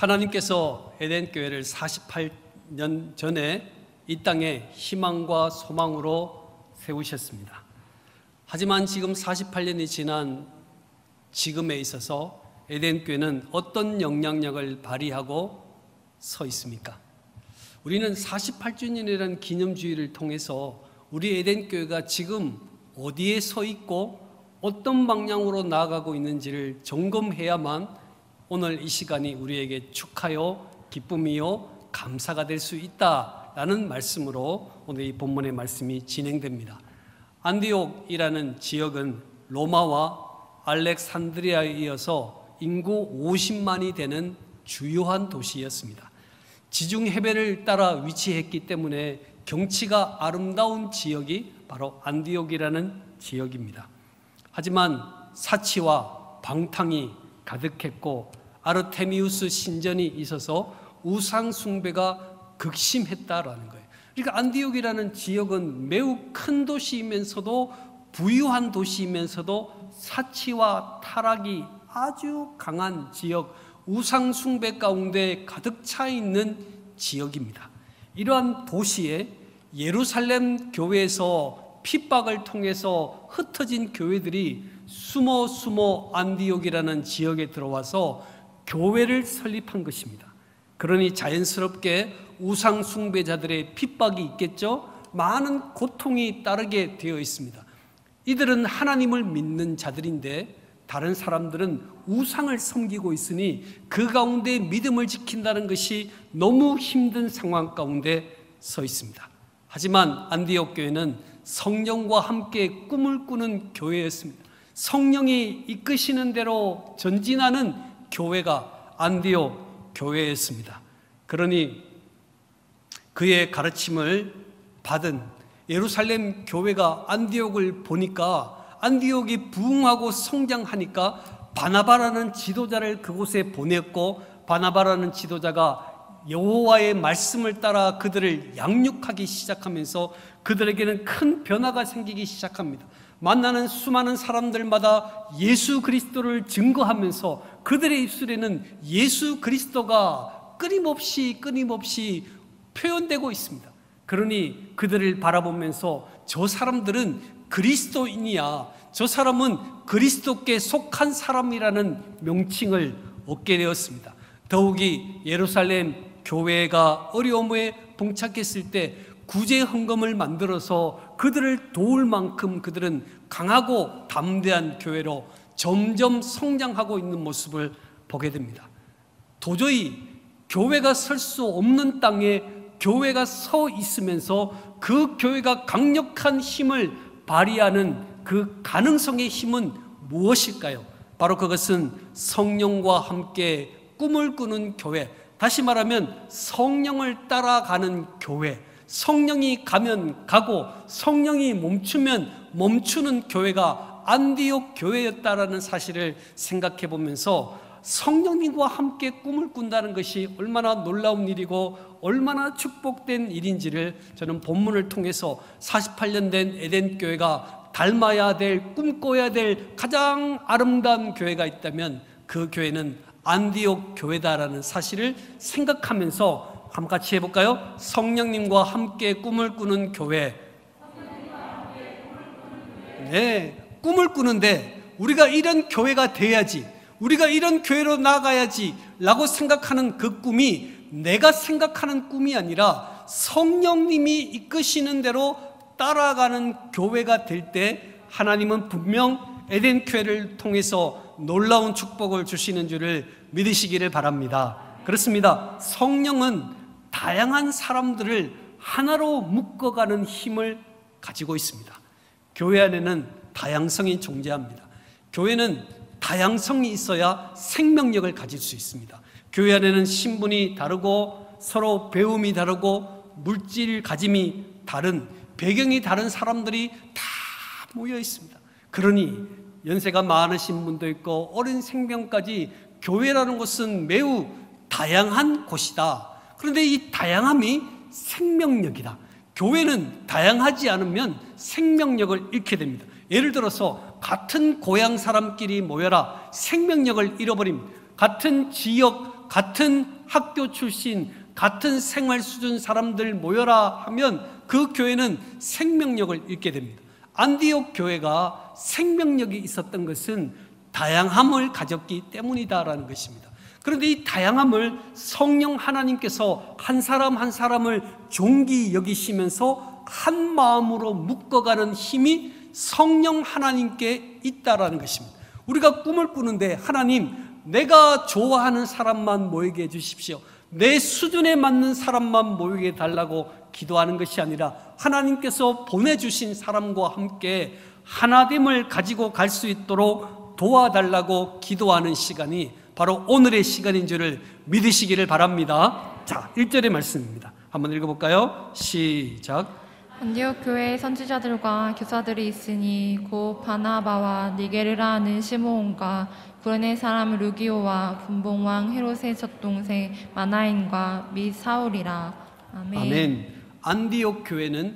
하나님께서 에덴 교회를 48년 전에 이 땅에 희망과 소망으로 세우셨습니다. 하지만 지금 48년이 지난 지금에 있어서 에덴 교회는 어떤 영향력을 발휘하고 서 있습니까? 우리는 48주년이라는 기념주의를 통해서 우리 에덴 교회가 지금 어디에 서 있고 어떤 방향으로 나아가고 있는지를 점검해야만 오늘 이 시간이 우리에게 축하요, 기쁨이요, 감사가 될 수 있다라는 말씀으로 오늘 이 본문의 말씀이 진행됩니다. 안디옥이라는 지역은 로마와 알렉산드리아에 이어서 인구 50만이 되는 주요한 도시였습니다. 지중 해변을 따라 위치했기 때문에 경치가 아름다운 지역이 바로 안디옥이라는 지역입니다. 하지만 사치와 방탕이 가득했고 아르테미우스 신전이 있어서 우상 숭배가 극심했다라는 거예요. 그러니까 안디옥이라는 지역은 매우 큰 도시이면서도 부유한 도시이면서도 사치와 타락이 아주 강한 지역, 우상 숭배 가운데 가득 차 있는 지역입니다. 이러한 도시에 예루살렘 교회에서 핍박을 통해서 흩어진 교회들이 숨어 안디옥이라는 지역에 들어와서 교회를 설립한 것입니다. 그러니 자연스럽게 우상 숭배자들의 핍박이 있겠죠. 많은 고통이 따르게 되어 있습니다. 이들은 하나님을 믿는 자들인데 다른 사람들은 우상을 섬기고 있으니 그 가운데 믿음을 지킨다는 것이 너무 힘든 상황 가운데 서 있습니다. 하지만 안디옥 교회는 성령과 함께 꿈을 꾸는 교회였습니다. 성령이 이끄시는 대로 전진하는 교회가 안디옥 교회였습니다. 그러니 그의 가르침을 받은 예루살렘 교회가 안디옥을 보니까 안디옥이 부흥하고 성장하니까 바나바라는 지도자를 그곳에 보냈고 바나바라는 지도자가 여호와의 말씀을 따라 그들을 양육하기 시작하면서 그들에게는 큰 변화가 생기기 시작합니다. 만나는 수많은 사람들마다 예수 그리스도를 증거하면서 그들의 입술에는 예수 그리스도가 끊임없이 표현되고 있습니다. 그러니 그들을 바라보면서 저 사람들은 그리스도인이야, 저 사람은 그리스도께 속한 사람이라는 명칭을 얻게 되었습니다. 더욱이 예루살렘 교회가 어려움에 봉착했을 때 구제 헌금을 만들어서 그들을 도울 만큼 그들은 강하고 담대한 교회로 점점 성장하고 있는 모습을 보게 됩니다. 도저히 교회가 설 수 없는 땅에 교회가 서 있으면서 그 교회가 강력한 힘을 발휘하는 그 가능성의 힘은 무엇일까요? 바로 그것은 성령과 함께 꿈을 꾸는 교회, 다시 말하면 성령을 따라가는 교회, 성령이 가면 가고 성령이 멈추면 멈추는 교회가 안디옥 교회였다라는 사실을 생각해 보면서 성령님과 함께 꿈을 꾼다는 것이 얼마나 놀라운 일이고 얼마나 축복된 일인지를 저는 본문을 통해서 48년 된 에덴 교회가 닮아야 될, 꿈꿔야 될 가장 아름다운 교회가 있다면 그 교회는 안디옥 교회다라는 사실을 생각하면서 한번 같이 해볼까요? 성령님과 함께 꿈을 꾸는 교회. 네, 꿈을 꾸는데 우리가 이런 교회가 돼야지, 우리가 이런 교회로 나가야지 라고 생각하는 그 꿈이 내가 생각하는 꿈이 아니라 성령님이 이끄시는 대로 따라가는 교회가 될 때 하나님은 분명 에덴 교회를 통해서 놀라운 축복을 주시는 줄을 믿으시기를 바랍니다. 그렇습니다. 성령은 다양한 사람들을 하나로 묶어가는 힘을 가지고 있습니다. 교회 안에는 다양성이 존재합니다. 교회는 다양성이 있어야 생명력을 가질 수 있습니다. 교회 안에는 신분이 다르고 서로 배움이 다르고 물질 가짐이 다른, 배경이 다른 사람들이 다 모여 있습니다. 그러니 연세가 많으신 분도 있고 어린 생명까지 교회라는 곳은 매우 다양한 곳이다. 그런데 이 다양함이 생명력이다. 교회는 다양하지 않으면 생명력을 잃게 됩니다. 예를 들어서 같은 고향 사람끼리 모여라, 생명력을 잃어버립니다. 같은 지역, 같은 학교 출신, 같은 생활 수준 사람들 모여라 하면 그 교회는 생명력을 잃게 됩니다. 안디옥 교회가 생명력이 있었던 것은 다양함을 가졌기 때문이다라는 것입니다. 그런데 이 다양함을 성령 하나님께서 한 사람 한 사람을 존귀 여기시면서 한 마음으로 묶어가는 힘이 성령 하나님께 있다라는 것입니다. 우리가 꿈을 꾸는데 하나님, 내가 좋아하는 사람만 모이게 해주십시오, 내 수준에 맞는 사람만 모이게 해달라고 기도하는 것이 아니라 하나님께서 보내주신 사람과 함께 하나됨을 가지고 갈 수 있도록 도와달라고 기도하는 시간이 바로 오늘의 시간인 줄을 믿으시기를 바랍니다. 자, 1절의 말씀입니다. 한번 읽어볼까요? 시작. 안디옥 교회에 선지자들과 교사들이 있으니 곧 바나바와 니게르라 하는 시므온과 구레네 사람 루기오와 분봉왕 헤롯의 젖동생 마나인과 및 사울이라. 아멘. 아멘. 안디옥 교회는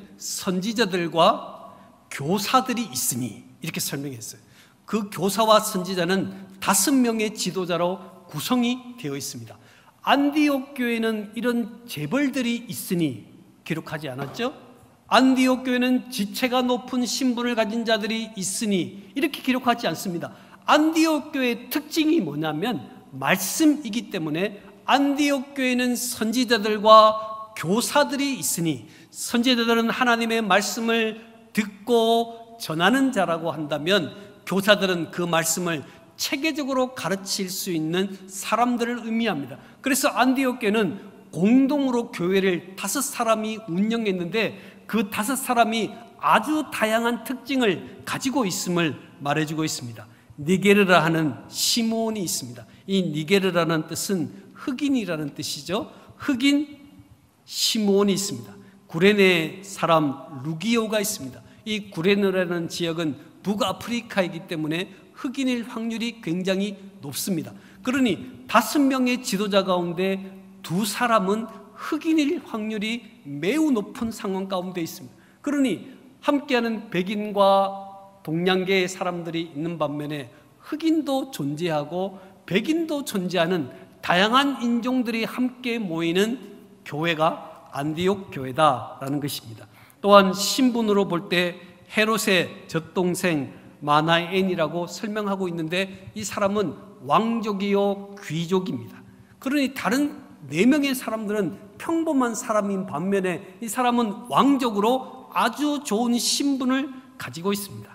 선지자들과 교사들이 있으니 이렇게 설명했어요. 그 교사와 선지자는 5명의 지도자로 구성이 되어 있습니다. 안디옥 교회는 이런 재벌들이 있으니 기록하지 않았죠? 안디옥 교회는 지체가 높은 신분을 가진 자들이 있으니 이렇게 기록하지 않습니다. 안디옥 교회의 특징이 뭐냐면 말씀이기 때문에 안디옥 교회는 선지자들과 교사들이 있으니, 선지자들은 하나님의 말씀을 듣고 전하는 자라고 한다면 교사들은 그 말씀을 체계적으로 가르칠 수 있는 사람들을 의미합니다. 그래서 안디옥 교회는 공동으로 교회를 5사람이 운영했는데 그 5사람이 아주 다양한 특징을 가지고 있음을 말해주고 있습니다. 니게르라 하는 시므온이 있습니다. 이 니게르라는 뜻은 흑인이라는 뜻이죠. 흑인 시므온이 있습니다. 구레네 사람 루기오가 있습니다. 이 구레네라는 지역은 북아프리카이기 때문에 흑인일 확률이 굉장히 높습니다. 그러니 5명의 지도자 가운데 2사람은 흑인일 확률이 매우 높은 상황 가운데 있습니다. 그러니 함께하는 백인과 동양계의 사람들이 있는 반면에 흑인도 존재하고 백인도 존재하는 다양한 인종들이 함께 모이는 교회가 안디옥 교회다라는 것입니다. 또한 신분으로 볼 때 헤롯의 젖동생 마나엔이라고 설명하고 있는데 이 사람은 왕족이요 귀족입니다. 그러니 다른 4명의 사람들은 평범한 사람인 반면에 이 사람은 왕족으로 아주 좋은 신분을 가지고 있습니다.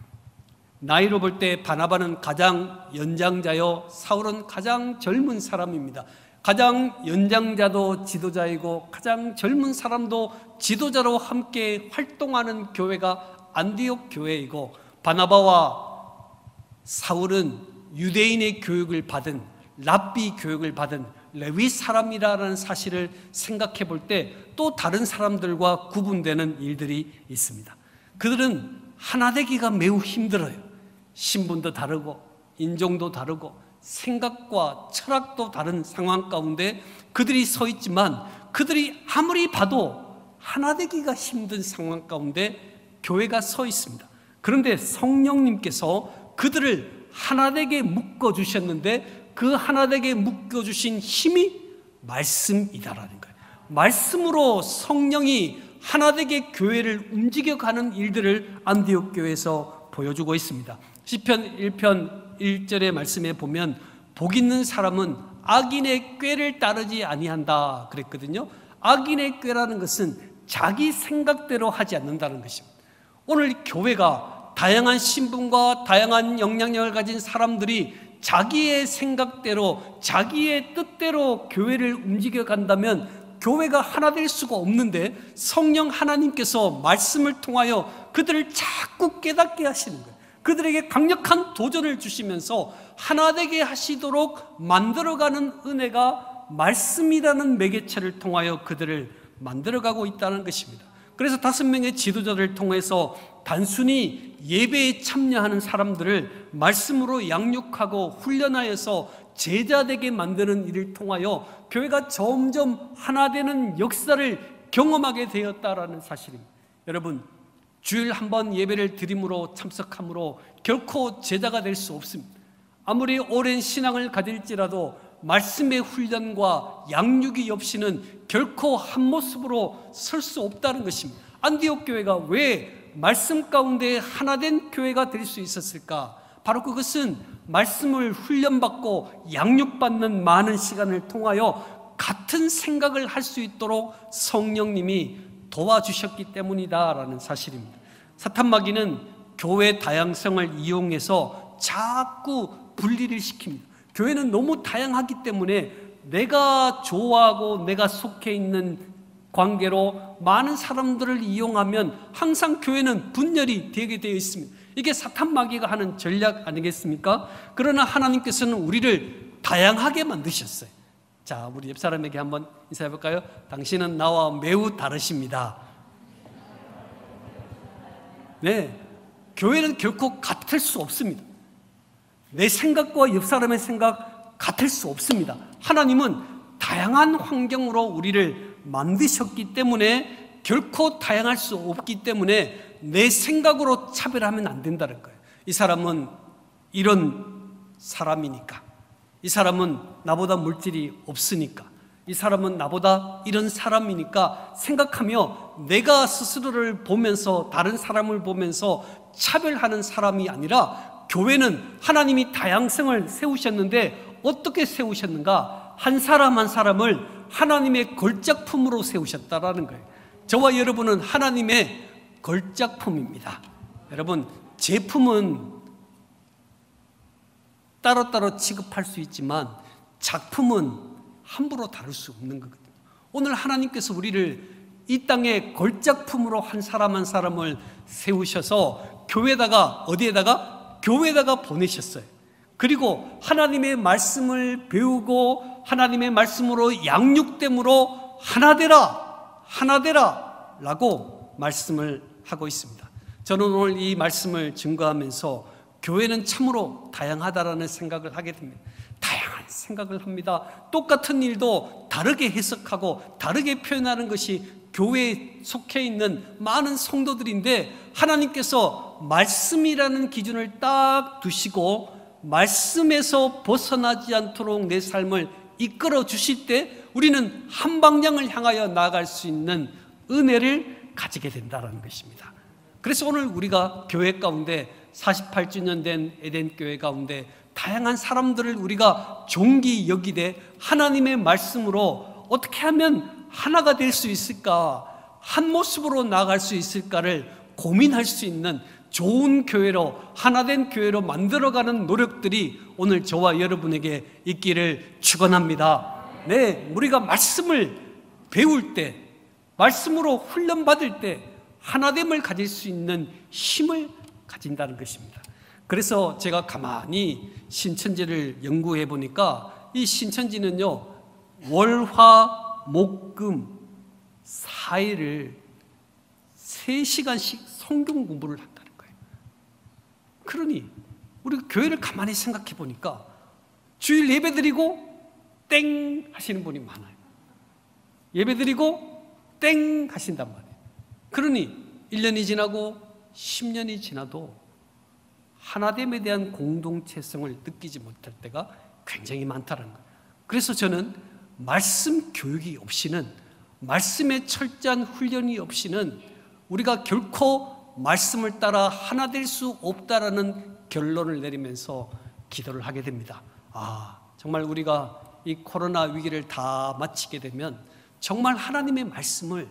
나이로 볼 때 바나바는 가장 연장자요, 사울은 가장 젊은 사람입니다. 가장 연장자도 지도자이고 가장 젊은 사람도 지도자로 함께 활동하는 교회가 안디옥 교회이고, 바나바와 사울은 유대인의 교육을 받은, 랍비 교육을 받은 레위 사람이라는 사실을 생각해 볼 때 또 다른 사람들과 구분되는 일들이 있습니다. 그들은 하나 되기가 매우 힘들어요. 신분도 다르고 인종도 다르고 생각과 철학도 다른 상황 가운데 그들이 서 있지만 그들이 아무리 봐도 하나 되기가 힘든 상황 가운데 교회가 서 있습니다. 그런데 성령님께서 그들을 하나 되게 묶어주셨는데 그 하나 되게 묶어주신 힘이 말씀이다라는 거예요. 말씀으로 성령이 하나 되게 교회를 움직여가는 일들을 안디옥 교회에서 보여주고 있습니다. 시편 1편 1절의 말씀에 보면 복 있는 사람은 악인의 꾀를 따르지 아니한다 그랬거든요. 악인의 꾀라는 것은 자기 생각대로 하지 않는다는 것입니다. 오늘 교회가 다양한 신분과 다양한 영향력을 가진 사람들이 자기의 생각대로 자기의 뜻대로 교회를 움직여 간다면 교회가 하나 될 수가 없는데, 성령 하나님께서 말씀을 통하여 그들을 자꾸 깨닫게 하시는 거예요. 그들에게 강력한 도전을 주시면서 하나 되게 하시도록 만들어가는 은혜가 말씀이라는 매개체를 통하여 그들을 만들어가고 있다는 것입니다. 그래서 5명의 지도자를 통해서 단순히 예배에 참여하는 사람들을 말씀으로 양육하고 훈련하여서 제자되게 만드는 일을 통하여 교회가 점점 하나 되는 역사를 경험하게 되었다라는 사실입니다. 여러분, 주일 한 번 예배를 드림으로 참석함으로 결코 제자가 될 수 없습니다. 아무리 오랜 신앙을 가질지라도 말씀의 훈련과 양육이 없이는 결코 한 모습으로 설 수 없다는 것입니다. 안디옥 교회가 왜 말씀 가운데 하나된 교회가 될 수 있었을까? 바로 그것은 말씀을 훈련받고 양육받는 많은 시간을 통하여 같은 생각을 할 수 있도록 성령님이 도와주셨기 때문이다라는 사실입니다. 사탄마귀는 교회 다양성을 이용해서 자꾸 분리를 시킵니다. 교회는 너무 다양하기 때문에 내가 좋아하고 내가 속해 있는 관계로 많은 사람들을 이용하면 항상 교회는 분열이 되게 되어 있습니다. 이게 사탄마귀가 하는 전략 아니겠습니까? 그러나 하나님께서는 우리를 다양하게 만드셨어요. 자, 우리 옆 사람에게 한번 인사해 볼까요? 당신은 나와 매우 다르십니다. 네, 교회는 결코 같을 수 없습니다. 내 생각과 옆 사람의 생각 같을 수 없습니다. 하나님은 다양한 환경으로 우리를 만드셨기 때문에 결코 다양할 수 없기 때문에 내 생각으로 차별하면 안 된다는 거예요. 이 사람은 이런 사람이니까, 이 사람은 나보다 물질이 없으니까, 이 사람은 나보다 이런 사람이니까 생각하며 내가 스스로를 보면서 다른 사람을 보면서 차별하는 사람이 아니라, 교회는 하나님이 다양성을 세우셨는데 어떻게 세우셨는가? 한 사람 한 사람을 하나님의 걸작품으로 세우셨다라는 거예요. 저와 여러분은 하나님의 걸작품입니다. 여러분, 제품은 따로따로 취급할 수 있지만 작품은 함부로 다룰 수 없는 거거든요. 오늘 하나님께서 우리를 이 땅에 걸작품으로 한 사람 한 사람을 세우셔서 교회에다가, 어디에다가? 교회에다가 보내셨어요. 그리고 하나님의 말씀을 배우고 하나님의 말씀으로 양육됨으로 하나 되라, 하나 되라 라고 말씀을 하고 있습니다. 저는 오늘 이 말씀을 증거하면서 교회는 참으로 다양하다라는 생각을 하게 됩니다. 다양한 생각을 합니다. 똑같은 일도 다르게 해석하고 다르게 표현하는 것이 교회에 속해 있는 많은 성도들인데, 하나님께서 말씀이라는 기준을 딱 두시고 말씀에서 벗어나지 않도록 내 삶을 이끌어 주실 때 우리는 한 방향을 향하여 나아갈 수 있는 은혜를 가지게 된다는 것입니다. 그래서 오늘 우리가 교회 가운데 48주년 된 에덴 교회 가운데 다양한 사람들을 우리가 존귀 여기되 하나님의 말씀으로 어떻게 하면 하나가 될 수 있을까, 한 모습으로 나아갈 수 있을까를 고민할 수 있는 좋은 교회로, 하나된 교회로 만들어가는 노력들이 오늘 저와 여러분에게 있기를 축원합니다. 네, 우리가 말씀을 배울 때, 말씀으로 훈련받을 때 하나됨을 가질 수 있는 힘을 가진다는 것입니다. 그래서 제가 가만히 신천지를 연구해 보니까 이 신천지는요, 월화 목금 4일을 3시간씩 성경 공부를 한다는 거예요. 그러니 우리 교회를 가만히 생각해 보니까 주일 예배 드리고 땡 하시는 분이 많아요. 예배 드리고 땡 하신단 말이에요. 그러니 1년이 지나고 10년이 지나도 하나됨에 대한 공동체성을 느끼지 못할 때가 굉장히 많다는 거예요. 그래서 저는 말씀 교육이 없이는, 말씀의 철저한 훈련이 없이는 우리가 결코 말씀을 따라 하나 될 수 없다라는 결론을 내리면서 기도를 하게 됩니다. 정말 우리가 이 코로나 위기를 다 마치게 되면 정말 하나님의 말씀을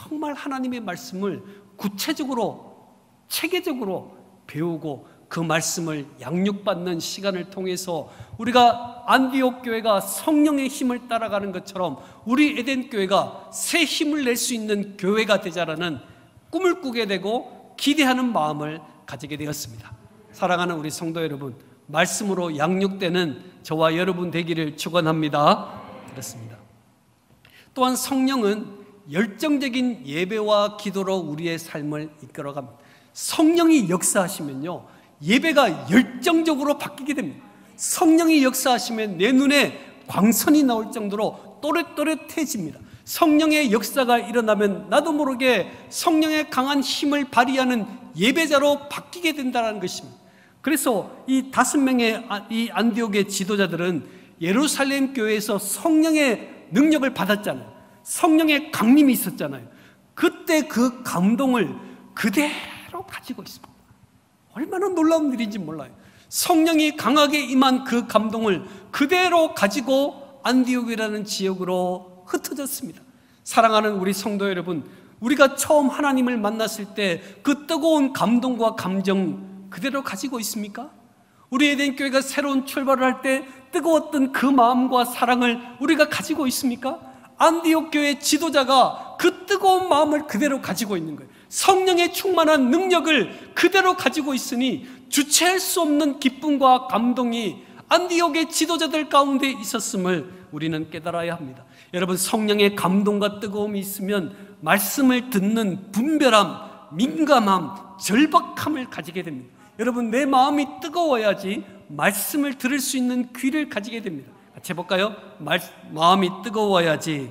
구체적으로, 체계적으로 배우고 그 말씀을 양육받는 시간을 통해서 우리가 안디옥 교회가 성령의 힘을 따라가는 것처럼 우리 에덴 교회가 새 힘을 낼 수 있는 교회가 되자라는 꿈을 꾸게 되고 기대하는 마음을 가지게 되었습니다. 사랑하는 우리 성도 여러분, 말씀으로 양육되는 저와 여러분 되기를 축원합니다. 그렇습니다. 또한 성령은 열정적인 예배와 기도로 우리의 삶을 이끌어갑니다. 성령이 역사하시면요, 예배가 열정적으로 바뀌게 됩니다. 성령이 역사하시면 내 눈에 광선이 나올 정도로 또렷또렷해집니다. 성령의 역사가 일어나면 나도 모르게 성령의 강한 힘을 발휘하는 예배자로 바뀌게 된다는 것입니다. 그래서 이 5명의 이 안디옥의 지도자들은 예루살렘 교회에서 성령의 능력을 받았잖아요. 성령의 강림이 있었잖아요. 그때 그 감동을 그대로 가지고 있습니다. 얼마나 놀라운 일인지 몰라요. 성령이 강하게 임한 그 감동을 그대로 가지고 안디옥이라는 지역으로 흩어졌습니다. 사랑하는 우리 성도 여러분, 우리가 처음 하나님을 만났을 때 그 뜨거운 감동과 감정 그대로 가지고 있습니까? 우리 에덴 교회가 새로운 출발을 할 때 뜨거웠던 그 마음과 사랑을 우리가 가지고 있습니까? 안디옥 교회 지도자가 그 뜨거운 마음을 그대로 가지고 있는 거예요. 성령의 충만한 능력을 그대로 가지고 있으니 주체할 수 없는 기쁨과 감동이 안디옥의 지도자들 가운데 있었음을 우리는 깨달아야 합니다. 여러분, 성령의 감동과 뜨거움이 있으면 말씀을 듣는 분별함, 민감함, 절박함을 가지게 됩니다. 여러분, 내 마음이 뜨거워야지 말씀을 들을 수 있는 귀를 가지게 됩니다. 같이 해볼까요? 마음이 뜨거워야지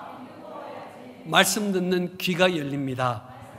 말씀 듣는 귀가 열립니다.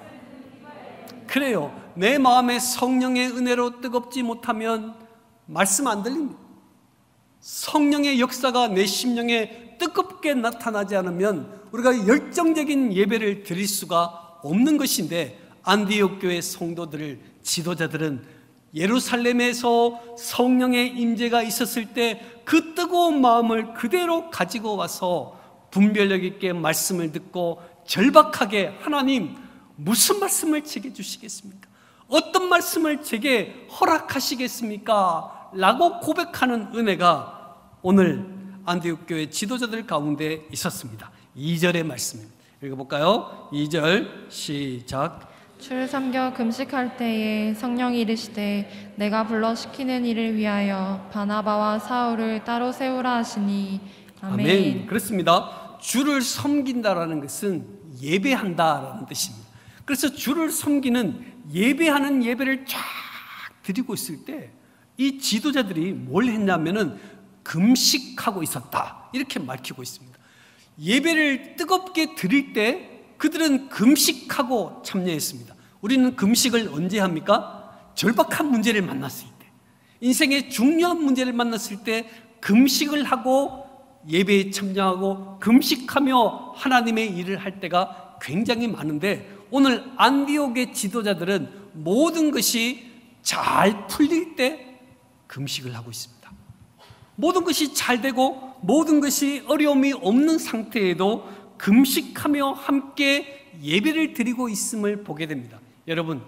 그래요. 내 마음에 성령의 은혜로 뜨겁지 못하면 말씀 안 들립니다. 성령의 역사가 내 심령에 뜨겁게 나타나지 않으면 우리가 열정적인 예배를 드릴 수가 없는 것인데, 안디옥 교회 성도들, 지도자들은 예루살렘에서 성령의 임재가 있었을 때 그 뜨거운 마음을 그대로 가지고 와서 분별력 있게 말씀을 듣고 절박하게, 하나님 무슨 말씀을 제게 주시겠습니까? 어떤 말씀을 제게 허락하시겠습니까? 라고 고백하는 은혜가 오늘 안디옥 교회 지도자들 가운데 있었습니다. 2절의 말씀입니다. 읽어볼까요? 2절 시작. 주를 섬겨 금식할 때에 성령이 이르시되 내가 불러 시키는 일을 위하여 바나바와 사울을 따로 세우라 하시니. 아멘. 아멘. 그렇습니다. 주를 섬긴다라는 것은 예배한다라는 뜻입니다. 그래서 주를 섬기는, 예배하는 예배를 쫙 드리고 있을 때 이 지도자들이 뭘 했냐면은 금식하고 있었다, 이렇게 밝히고 있습니다. 예배를 뜨겁게 드릴 때 그들은 금식하고 참여했습니다. 우리는 금식을 언제 합니까? 절박한 문제를 만났을 때, 인생의 중요한 문제를 만났을 때 금식을 하고 예배에 참여하고 금식하며 하나님의 일을 할 때가 굉장히 많은데, 오늘 안디옥의 지도자들은 모든 것이 잘 풀릴 때 금식을 하고 있습니다. 모든 것이 잘 되고 모든 것이 어려움이 없는 상태에도 금식하며 함께 예배를 드리고 있음을 보게 됩니다. 여러분,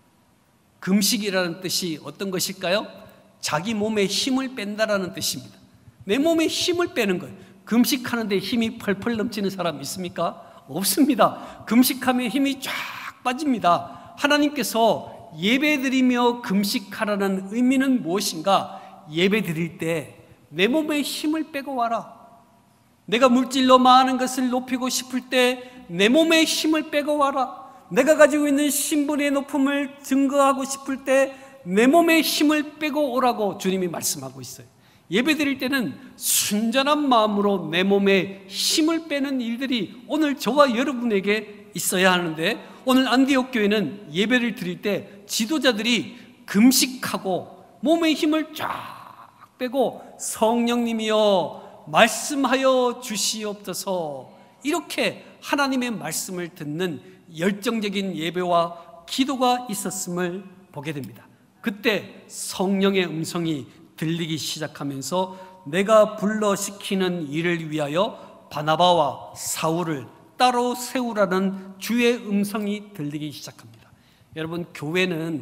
금식이라는 뜻이 어떤 것일까요? 자기 몸에 힘을 뺀다라는 뜻입니다. 내 몸에 힘을 빼는 거예요. 금식하는데 힘이 펄펄 넘치는 사람 있습니까? 없습니다. 금식하면 힘이 쫙 빠집니다. 하나님께서 예배드리며 금식하라는 의미는 무엇인가? 예배드릴 때 내 몸에 힘을 빼고 와라. 내가 물질로 많은 것을 높이고 싶을 때 내 몸에 힘을 빼고 와라. 내가 가지고 있는 신분의 높음을 증거하고 싶을 때 내 몸에 힘을 빼고 오라고 주님이 말씀하고 있어요. 예배드릴 때는 순전한 마음으로 내 몸에 힘을 빼는 일들이 오늘 저와 여러분에게 있어야 하는데, 오늘 안디옥 교회는 예배를 드릴 때 지도자들이 금식하고 몸에 힘을 쫙 빼고 성령님이여 말씀하여 주시옵소서, 이렇게 하나님의 말씀을 듣는 열정적인 예배와 기도가 있었음을 보게 됩니다. 그때 성령의 음성이 들리기 시작하면서 내가 불러 시키는 일을 위하여 바나바와 사울을 따로 세우라는 주의 음성이 들리기 시작합니다. 여러분, 교회는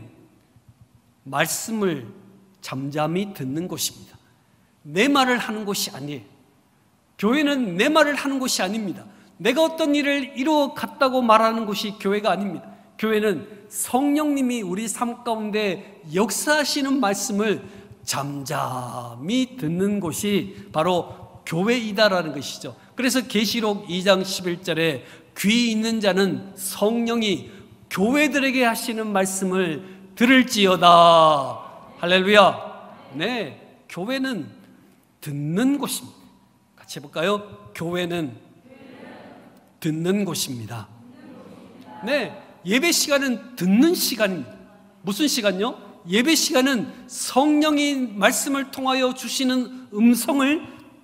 말씀을 잠잠히 듣는 곳입니다. 내 말을 하는 곳이 아니에요. 교회는 내 말을 하는 곳이 아닙니다. 내가 어떤 일을 이루어 갔다고 말하는 곳이 교회가 아닙니다. 교회는 성령님이 우리 삶 가운데 역사하시는 말씀을 잠잠히 듣는 곳이 바로 교회이다라는 것이죠. 그래서 계시록 2장 11절에 귀 있는 자는 성령이 교회들에게 하시는 말씀을 들을지어다. 할렐루야. 네, 교회는 듣는 곳입니다. 같이 해볼까요? 교회는 듣는 곳입니다. 네, 예배 시간은 듣는 시간입니다. 무슨 시간요? 예배 시간은 성령이 말씀을 통하여 주시는 음성을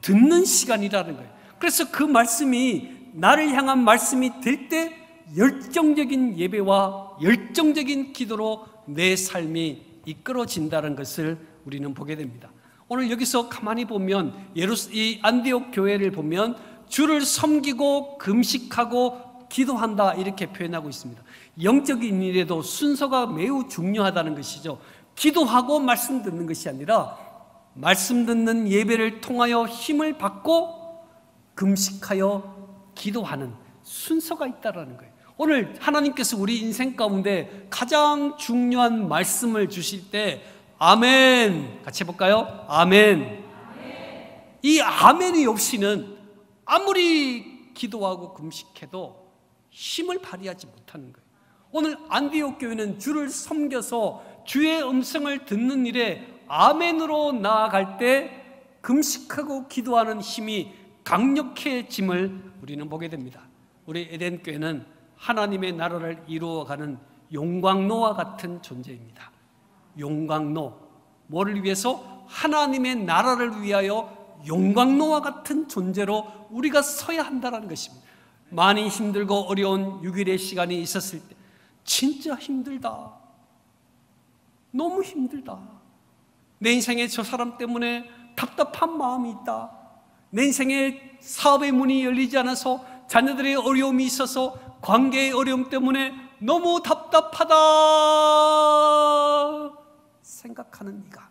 듣는 시간이라는 거예요. 그래서 그 말씀이 나를 향한 말씀이 될 때 열정적인 예배와 열정적인 기도로 내 삶이 이끌어진다는 것을 우리는 보게 됩니다. 오늘 여기서 가만히 보면 이 안디옥 교회를 보면 주를 섬기고 금식하고 기도한다 이렇게 표현하고 있습니다. 영적인 일에도 순서가 매우 중요하다는 것이죠. 기도하고 말씀 듣는 것이 아니라 말씀 듣는 예배를 통하여 힘을 받고 금식하여 기도하는 순서가 있다는 거예요. 오늘 하나님께서 우리 인생 가운데 가장 중요한 말씀을 주실 때 아멘 같이 해볼까요? 아멘. 이 아멘이 없이는 아무리 기도하고 금식해도 힘을 발휘하지 못하는 거예요. 오늘 안디옥 교회는 주를 섬겨서 주의 음성을 듣는 일에 아멘으로 나아갈 때 금식하고 기도하는 힘이 강력해짐을 우리는 보게 됩니다. 우리 에덴 교회는 하나님의 나라를 이루어가는 용광로와 같은 존재입니다. 용광로, 뭐를 위해서? 하나님의 나라를 위하여 용광로와 같은 존재로 우리가 서야 한다는 것입니다. 많이 힘들고 어려운 6일의 시간이 있었을 때 진짜 힘들다, 너무 힘들다, 내 인생에 저 사람 때문에 답답한 마음이 있다, 내 인생에 사업의 문이 열리지 않아서 자녀들의 어려움이 있어서 관계의 어려움 때문에 너무 답답하다 생각하는 네가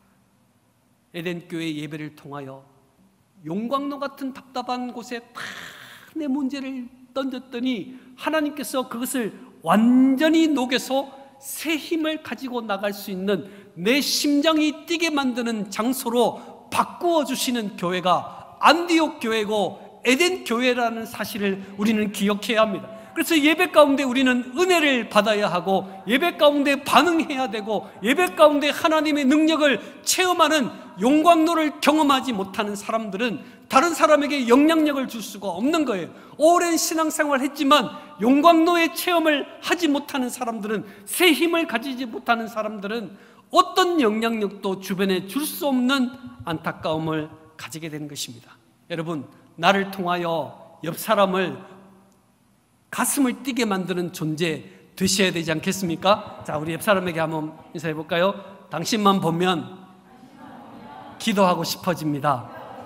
에덴교회 예배를 통하여 용광로 같은 답답한 곳에 다 내 문제를 던졌더니 하나님께서 그것을 완전히 녹여서 새 힘을 가지고 나갈 수 있는 내 심장이 뛰게 만드는 장소로 바꾸어 주시는 교회가 안디옥 교회고 에덴 교회라는 사실을 우리는 기억해야 합니다. 그래서 예배 가운데 우리는 은혜를 받아야 하고 예배 가운데 반응해야 되고 예배 가운데 하나님의 능력을 체험하는 용광로를 경험하지 못하는 사람들은 다른 사람에게 영향력을 줄 수가 없는 거예요. 오랜 신앙생활을 했지만 용광로의 체험을 하지 못하는 사람들은, 새 힘을 가지지 못하는 사람들은 어떤 영향력도 주변에 줄 수 없는 안타까움을 가지게 되는 것입니다. 여러분, 나를 통하여 옆 사람을 가슴을 뛰게 만드는 존재 되셔야 되지 않겠습니까? 자, 우리 옆 사람에게 한번 인사해 볼까요? 당신만 보면 기도하고 싶어집니다.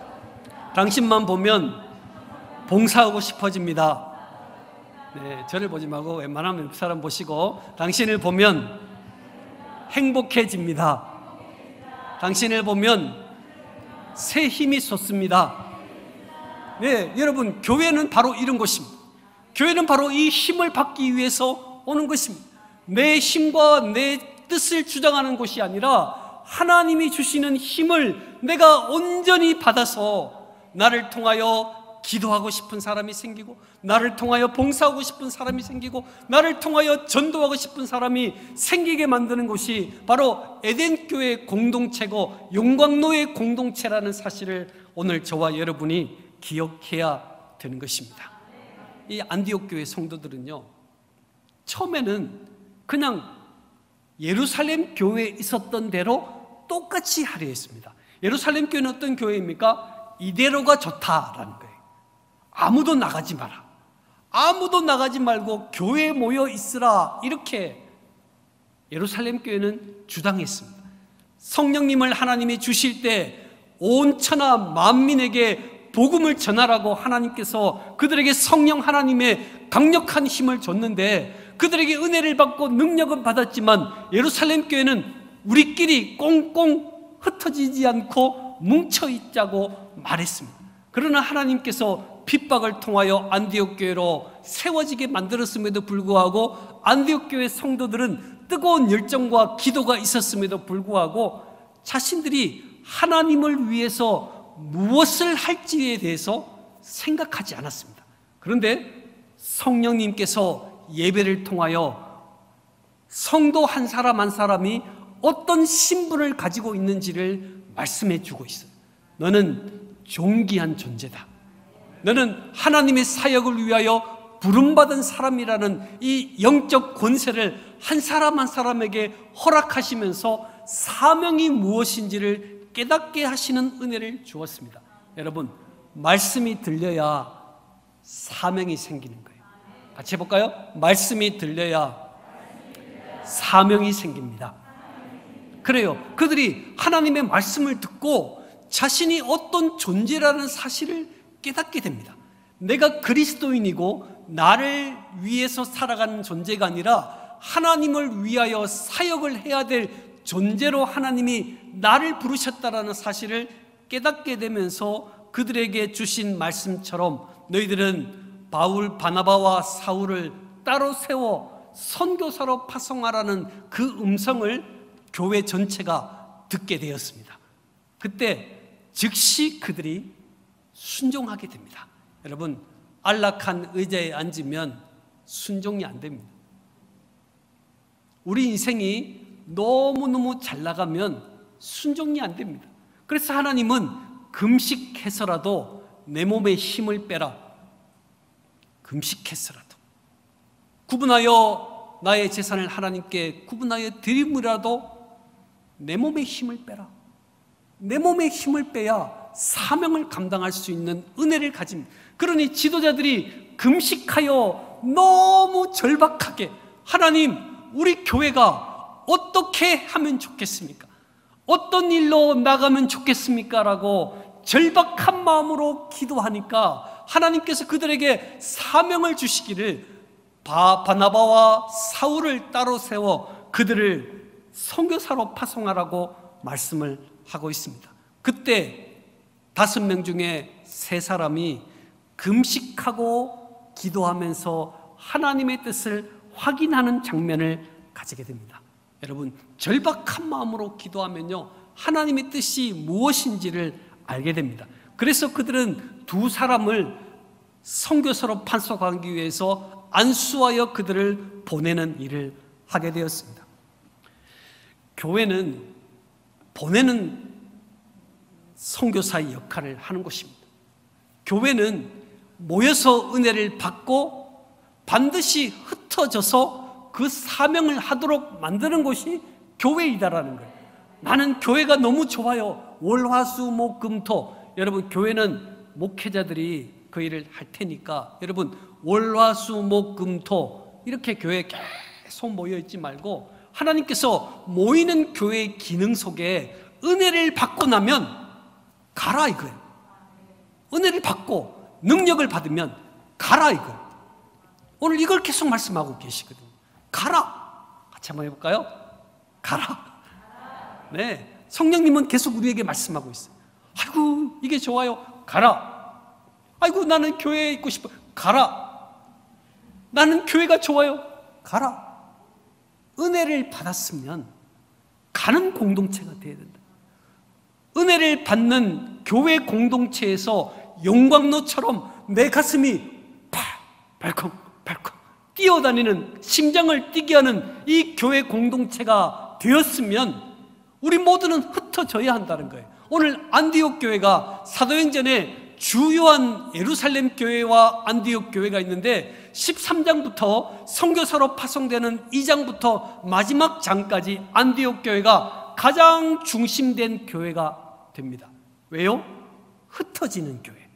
당신만 보면 봉사하고 싶어집니다. 네, 저를 보지 말고 웬만하면 옆 사람 보시고, 당신을 보면 행복해집니다. 당신을 보면 새 힘이 솟습니다. 네, 여러분, 교회는 바로 이런 것입니다. 교회는 바로 이 힘을 받기 위해서 오는 것입니다. 내 힘과 내 뜻을 주장하는 것이 아니라 하나님이 주시는 힘을 내가 온전히 받아서 나를 통하여 기도하고 싶은 사람이 생기고, 나를 통하여 봉사하고 싶은 사람이 생기고, 나를 통하여 전도하고 싶은 사람이 생기게 만드는 것이 바로 에덴교회 공동체고 용광로의 공동체라는 사실을 오늘 저와 여러분이 기억해야 되는 것입니다. 이 안디옥 교회 성도들은요, 처음에는 그냥 예루살렘 교회에 있었던 대로 똑같이 하려 했습니다. 예루살렘 교회는 어떤 교회입니까? 이대로가 좋다라는 거예요. 아무도 나가지 마라, 아무도 나가지 말고 교회에 모여 있으라, 이렇게 예루살렘 교회는 주장했습니다. 성령님을 하나님이 주실 때 온 천하 만민에게 복음을 전하라고 하나님께서 그들에게 성령 하나님의 강력한 힘을 줬는데, 그들에게 은혜를 받고 능력은 받았지만 예루살렘 교회는 우리끼리 꽁꽁 흩어지지 않고 뭉쳐있자고 말했습니다. 그러나 하나님께서 핍박을 통하여 안디옥 교회로 세워지게 만들었음에도 불구하고 안디옥 교회 성도들은 뜨거운 열정과 기도가 있었음에도 불구하고 자신들이 하나님을 위해서 무엇을 할지에 대해서 생각하지 않았습니다. 그런데 성령님께서 예배를 통하여 성도 한 사람 한 사람이 어떤 신분을 가지고 있는지를 말씀해 주고 있어요. 너는 존귀한 존재다, 너는 하나님의 사역을 위하여 부름받은 사람이라는 이 영적 권세를 한 사람 한 사람에게 허락하시면서 사명이 무엇인지를 깨닫게 하시는 은혜를 주었습니다. 여러분, 말씀이 들려야 사명이 생기는 거예요. 같이 해볼까요? 말씀이 들려야 사명이 생깁니다. 그래요. 그들이 하나님의 말씀을 듣고 자신이 어떤 존재라는 사실을 깨닫게 됩니다. 내가 그리스도인이고 나를 위해서 살아가는 존재가 아니라 하나님을 위하여 사역을 해야 될 존재로 하나님이 나를 부르셨다라는 사실을 깨닫게 되면서 그들에게 주신 말씀처럼 너희들은 바울, 바나바와 사울을 따로 세워 선교사로 파송하라는 그 음성을 교회 전체가 듣게 되었습니다. 그때 즉시 그들이 순종하게 됩니다. 여러분, 안락한 의자에 앉으면 순종이 안 됩니다. 우리 인생이 너무너무 잘 나가면 순종이 안 됩니다. 그래서 하나님은 금식해서라도 내 몸에 힘을 빼라. 금식해서라도 구분하여 나의 재산을 하나님께 구분하여 드림이라도 내 몸에 힘을 빼라. 내 몸에 힘을 빼야 사명을 감당할 수 있는 은혜를 가집니다. 그러니 지도자들이 금식하여 너무 절박하게 하나님, 우리 교회가 어떻게 하면 좋겠습니까? 어떤 일로 나가면 좋겠습니까? 라고 절박한 마음으로 기도하니까 하나님께서 그들에게 사명을 주시기를 바나바와 사울을 따로 세워 그들을 선교사로 파송하라고 말씀을 하고 있습니다. 그때 5명 중에 3사람이 금식하고 기도하면서 하나님의 뜻을 확인하는 장면을 가지게 됩니다. 여러분, 절박한 마음으로 기도하면요, 하나님의 뜻이 무엇인지를 알게 됩니다. 그래서 그들은 2사람을 선교사로 파송하기 위해서 안수하여 그들을 보내는 일을 하게 되었습니다. 교회는 보내는 선교사의 역할을 하는 곳입니다. 교회는 모여서 은혜를 받고 반드시 흩어져서 그 사명을 하도록 만드는 곳이 교회이다라는 거예요. 나는 교회가 너무 좋아요. 월화수목금토. 여러분, 교회는 목회자들이 그 일을 할 테니까 여러분, 월화수목금토 이렇게 교회에 계속 모여있지 말고 하나님께서 모이는 교회의 기능 속에 은혜를 받고 나면 가라 이거예요. 은혜를 받고 능력을 받으면 가라 이거예요. 오늘 이걸 계속 말씀하고 계시거든요. 가라. 같이 한번 해볼까요? 가라. 네, 성령님은 계속 우리에게 말씀하고 있어요. 아이고, 이게 좋아요. 가라. 아이고, 나는 교회에 있고 싶어. 가라. 나는 교회가 좋아요. 가라. 은혜를 받았으면 가는 공동체가 되어야 된다. 은혜를 받는 교회 공동체에서 용광로처럼 내 가슴이 발컹발컹 뛰어다니는, 심장을 뛰게 하는 이 교회 공동체가 되었으면 우리 모두는 흩어져야 한다는 거예요. 오늘 안디옥 교회가 사도행전에 주요한 예루살렘 교회와 안디옥 교회가 있는데 13장부터 선교사로 파송되는 2장부터 마지막 장까지 안디옥 교회가 가장 중심된 교회가 됩니다. 왜요? 흩어지는 교회.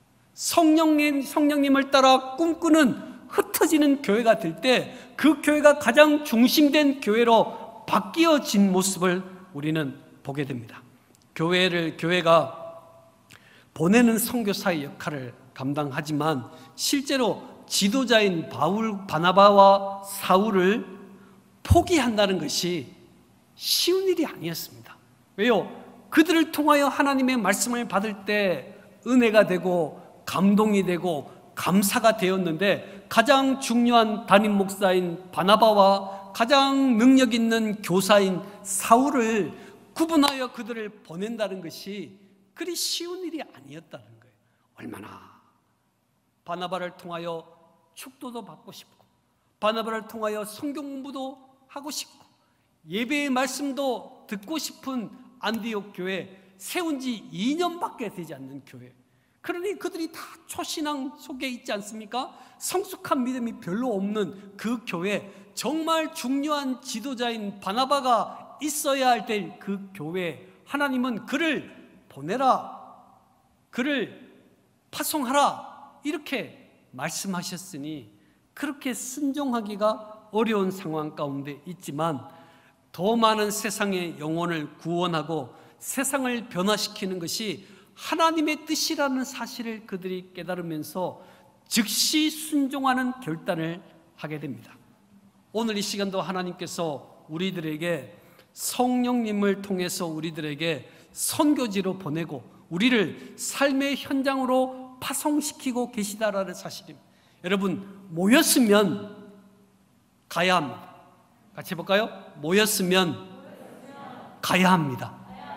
성령님을 따라 꿈꾸는 흩어지는 교회가 될 때 그 교회가 가장 중심된 교회로 바뀌어진 모습을 우리는 보게 됩니다. 교회가 보내는 선교사의 역할을 감당하지만 실제로 지도자인 바울, 바나바와 사울을 포기한다는 것이 쉬운 일이 아니었습니다. 왜요? 그들을 통하여 하나님의 말씀을 받을 때 은혜가 되고 감동이 되고 감사가 되었는데 가장 중요한 담임 목사인 바나바와 가장 능력 있는 교사인 사울을 구분하여 그들을 보낸다는 것이 그리 쉬운 일이 아니었다는 거예요. 얼마나 바나바를 통하여 축도도 받고 싶고 바나바를 통하여 성경 공부도 하고 싶고 예배의 말씀도 듣고 싶은 안디옥 교회, 세운 지 2년밖에 되지 않는 교회. 그러니 그들이 다 초신앙 속에 있지 않습니까? 성숙한 믿음이 별로 없는 그 교회, 정말 중요한 지도자인 바나바가 있어야 할 때 그 교회, 하나님은 그를 보내라, 그를 파송하라 이렇게 말씀하셨으니 그렇게 순종하기가 어려운 상황 가운데 있지만 더 많은 세상의 영혼을 구원하고 세상을 변화시키는 것이 하나님의 뜻이라는 사실을 그들이 깨달으면서 즉시 순종하는 결단을 하게 됩니다. 오늘 이 시간도 하나님께서 우리들에게 성령님을 통해서 우리들에게 선교지로 보내고 우리를 삶의 현장으로 파송시키고 계시다라는 사실입니다. 여러분, 모였으면 가야 합니다. 같이 해볼까요? 모였으면 가야 합니다.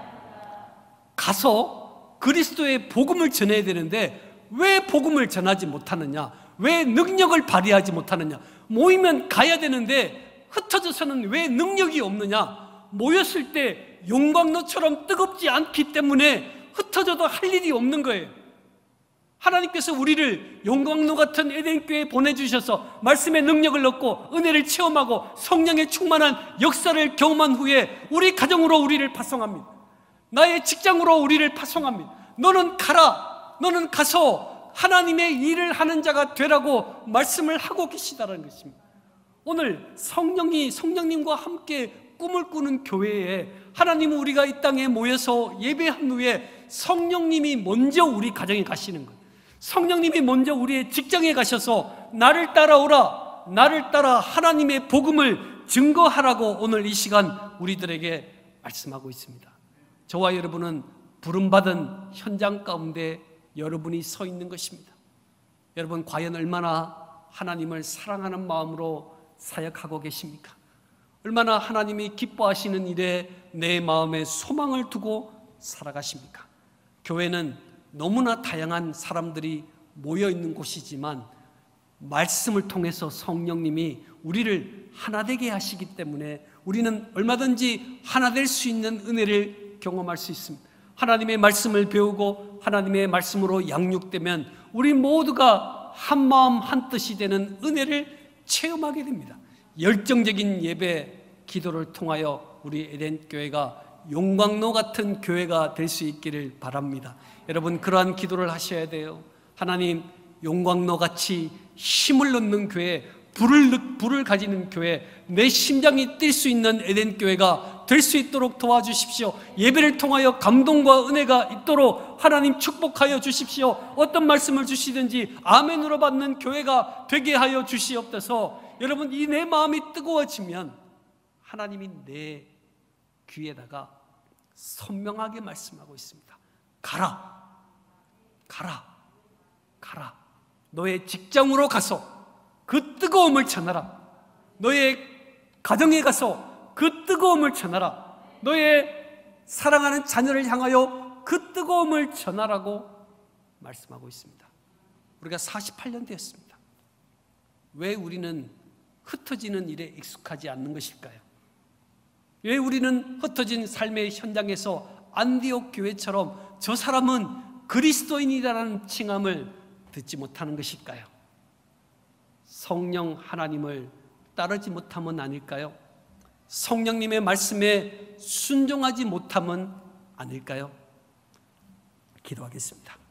가서 그리스도의 복음을 전해야 되는데 왜 복음을 전하지 못하느냐? 왜 능력을 발휘하지 못하느냐? 모이면 가야 되는데 흩어져서는 왜 능력이 없느냐? 모였을 때 용광로처럼 뜨겁지 않기 때문에 흩어져도 할 일이 없는 거예요. 하나님께서 우리를 용광로 같은 에덴교회에 보내주셔서 말씀의 능력을 얻고 은혜를 체험하고 성령의 충만한 역사를 경험한 후에 우리 가정으로 우리를 파송합니다. 나의 직장으로 우리를 파송합니다. 너는 가라, 너는 가서 하나님의 일을 하는 자가 되라고 말씀을 하고 계시다는 것입니다. 오늘 성령님과 함께 꿈을 꾸는 교회에 하나님은 우리가 이 땅에 모여서 예배한 후에 성령님이 먼저 우리 가정에 가시는 거예요. 성령님이 먼저 우리의 직장에 가셔서 나를 따라오라, 나를 따라 하나님의 복음을 증거하라고 오늘 이 시간 우리들에게 말씀하고 있습니다. 저와 여러분은 부름받은 현장 가운데 여러분이 서 있는 것입니다. 여러분, 과연 얼마나 하나님을 사랑하는 마음으로 사역하고 계십니까? 얼마나 하나님이 기뻐하시는 일에 내 마음에 소망을 두고 살아가십니까? 교회는 너무나 다양한 사람들이 모여 있는 곳이지만 말씀을 통해서 성령님이 우리를 하나 되게 하시기 때문에 우리는 얼마든지 하나 될 수 있는 은혜를 경험할 수 있습니다. 하나님의 말씀을 배우고 하나님의 말씀으로 양육되면 우리 모두가 한 마음 한 뜻이 되는 은혜를 체험하게 됩니다. 열정적인 예배, 기도를 통하여 우리 에덴교회가 용광로 같은 교회가 될 수 있기를 바랍니다. 여러분, 그러한 기도를 하셔야 돼요. 하나님, 용광로같이 힘을 넣는 교회, 불을 가지는 교회, 내 심장이 뛸 수 있는 에덴교회가 될 수 있도록 도와주십시오. 예배를 통하여 감동과 은혜가 있도록 하나님 축복하여 주십시오. 어떤 말씀을 주시든지 아멘으로 받는 교회가 되게 하여 주시옵소서. 여러분, 이 내 마음이 뜨거워지면 하나님이 내 귀에다가 선명하게 말씀하고 있습니다. 가라, 가라, 가라. 너의 직장으로 가서 그 뜨거움을 전하라. 너의 가정에 가서 그 뜨거움을 전하라. 너의 사랑하는 자녀를 향하여 그 뜨거움을 전하라고 말씀하고 있습니다. 우리가 48년 되었습니다. 왜 우리는 흩어지는 일에 익숙하지 않는 것일까요? 왜 우리는 흩어진 삶의 현장에서 안디옥 교회처럼 저 사람은 그리스도인이라는 칭함을 듣지 못하는 것일까요? 성령 하나님을 따르지 못함은 아닐까요? 성령님의 말씀에 순종하지 못함은 아닐까요? 기도하겠습니다.